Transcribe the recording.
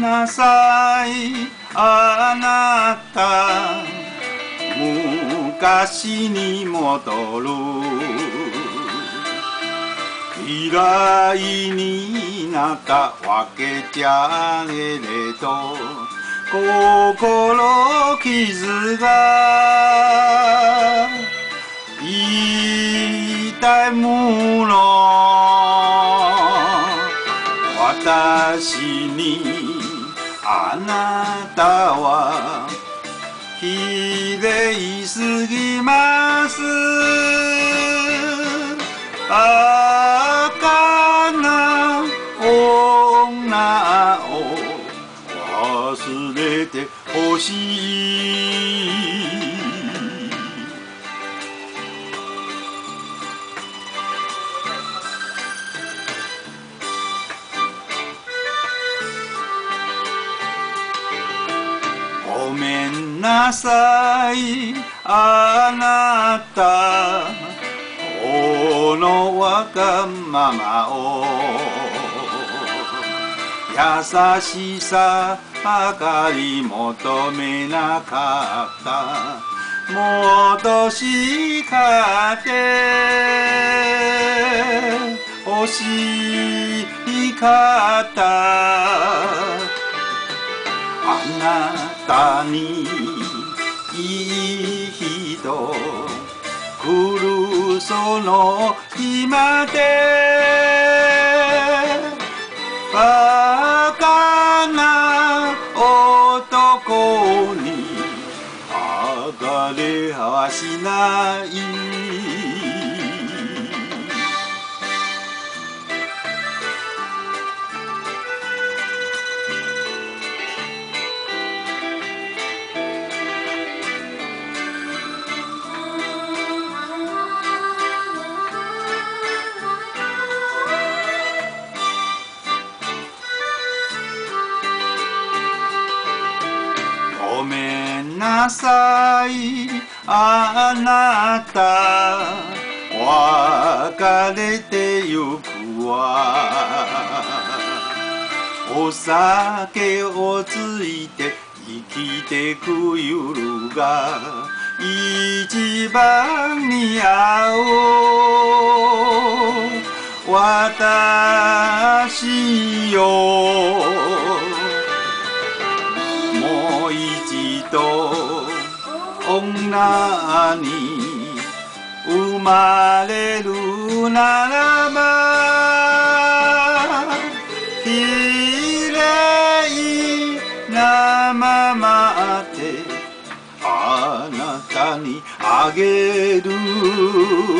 なさいあなた昔に戻る嫌いになったわけじゃねれど心傷が痛むの私にあなたは綺麗すぎますバカな女を忘れてほしいごめんなさいあなたこのわがままを優しさばかり求めなかった戻しかけ欲しいかったあなたにいい人来るその日までバカな男に上がれはしないごめんなさいあなた別れてゆくわお酒をついて生きてく夜が一番似合う私よもう一度女に生まれるならば綺麗なままであなたにあげる